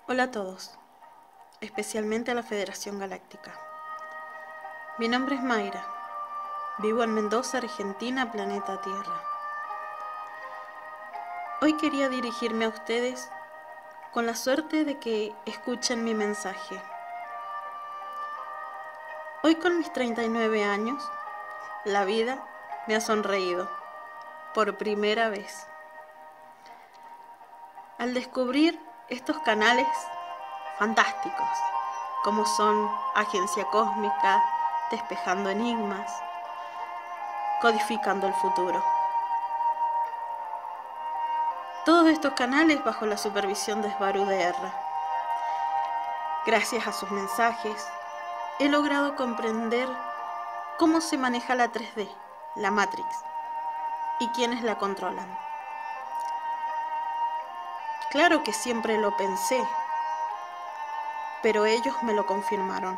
Hola a todos, especialmente a la Federación Galáctica. Mi nombre es Mayra, vivo en Mendoza, Argentina, planeta Tierra. Hoy quería dirigirme a ustedes con la suerte de que escuchen mi mensaje. Hoy con mis 39 años, la vida me ha sonreído por primera vez. Al descubrir estos canales fantásticos, como son Agencia Cósmica, Despejando Enigmas, Codificando el Futuro. Todos estos canales bajo la supervisión de Svaru DR. Gracias a sus mensajes, he logrado comprender cómo se maneja la 3D, la Matrix, y quiénes la controlan. Claro que siempre lo pensé, pero ellos me lo confirmaron.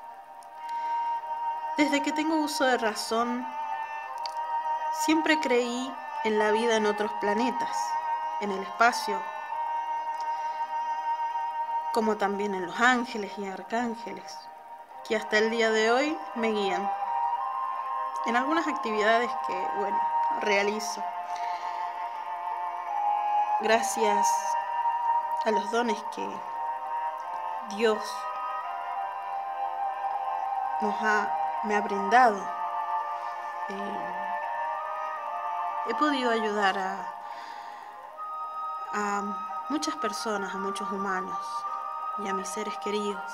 Desde que tengo uso de razón, siempre creí en la vida en otros planetas, en el espacio, como también en los ángeles y arcángeles, que hasta el día de hoy me guían en algunas actividades que, realizo. Gracias a los dones que Dios me ha brindado, he podido ayudar a muchas personas, a muchos humanos y a mis seres queridos.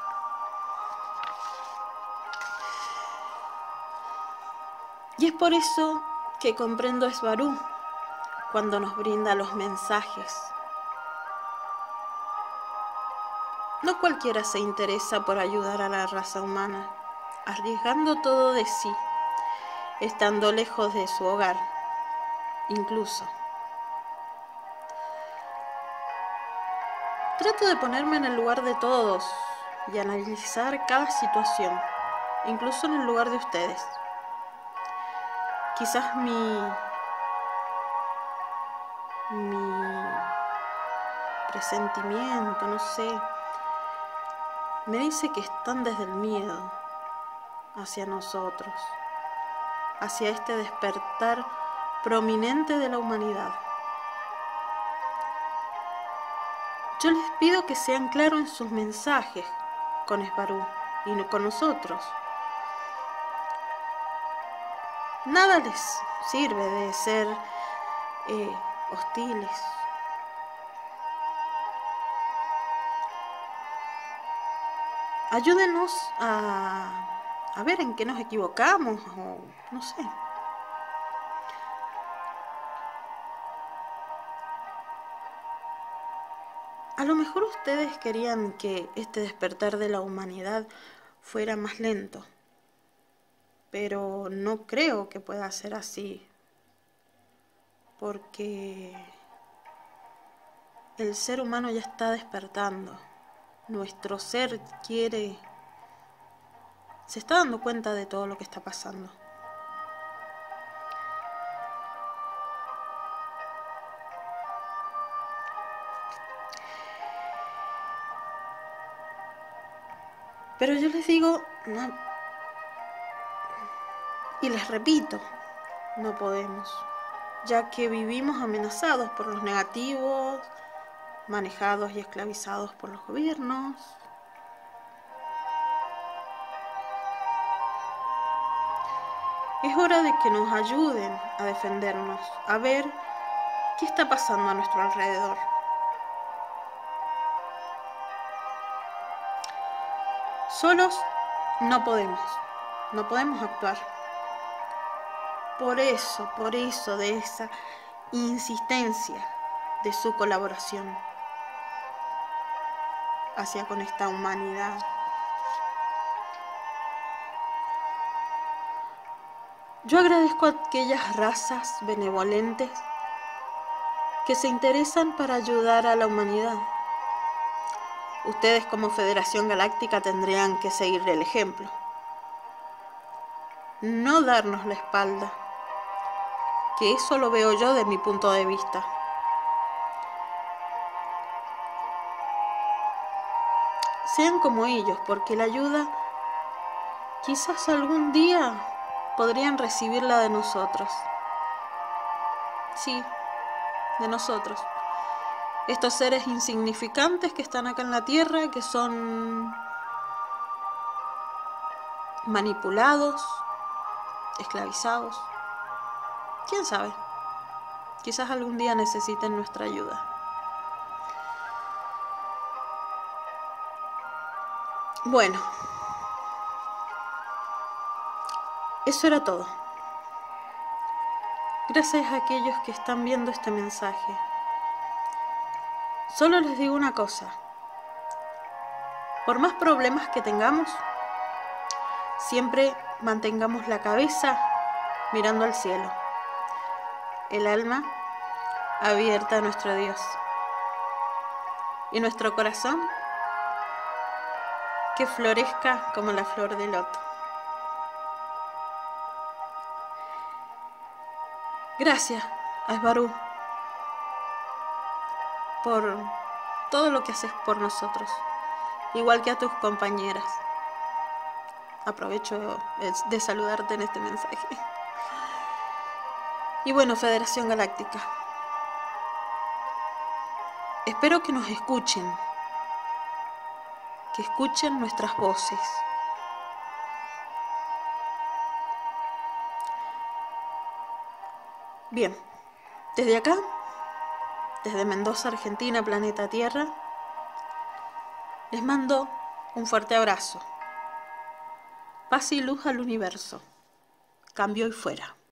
Y es por eso que comprendo a Svaru cuando nos brinda los mensajes. No cualquiera se interesa por ayudar a la raza humana, arriesgando todo de sí, estando lejos de su hogar, incluso. Trato de ponerme en el lugar de todos y analizar cada situación, incluso en el lugar de ustedes. Quizás mi presentimiento, no sé, me dice que están desde el miedo hacia nosotros, hacia este despertar prominente de la humanidad. Yo les pido que sean claros en sus mensajes con Svaru y con nosotros. Nada les sirve de ser hostiles. Ayúdenos a ver en qué nos equivocamos, o no sé. A lo mejor ustedes querían que este despertar de la humanidad fuera más lento, pero no creo que pueda ser así, porque el ser humano ya está despertando. Nuestro ser se está dando cuenta de todo lo que está pasando. Pero yo les digo, no, y les repito, no podemos, ya que vivimos amenazados por los negativos, manejados y esclavizados por los gobiernos. Es hora de que nos ayuden a defendernos, a ver qué está pasando a nuestro alrededor. Solos no podemos actuar. Por eso de esa insistencia de su colaboración hacia con esta humanidad. Yo agradezco a aquellas razas benevolentes que se interesan para ayudar a la humanidad. Ustedes como Federación Galáctica tendrían que seguir el ejemplo. No darnos la espalda, que eso lo veo yo de mi punto de vista. sean como ellos, porque la ayuda quizás algún día podrían recibirla de nosotros. Sí, de nosotros. Estos seres insignificantes que están acá en la tierra, que son manipulados, esclavizados. ¿Quién sabe? Quizás algún día necesiten nuestra ayuda. Bueno, eso era todo. Gracias a aquellos que están viendo este mensaje. Solo les digo una cosa. Por más problemas que tengamos, siempre mantengamos la cabeza mirando al cielo, el alma abierta a nuestro Dios y nuestro corazón que florezca como la flor de loto. Gracias, Asbarú, por todo lo que haces por nosotros, igual que a tus compañeras. Aprovecho de saludarte en este mensaje. Y bueno, Federación Galáctica, espero que nos escuchen, que escuchen nuestras voces. Bien, desde acá, desde Mendoza, Argentina, planeta Tierra, les mando un fuerte abrazo. Paz y luz al universo. Cambio y fuera.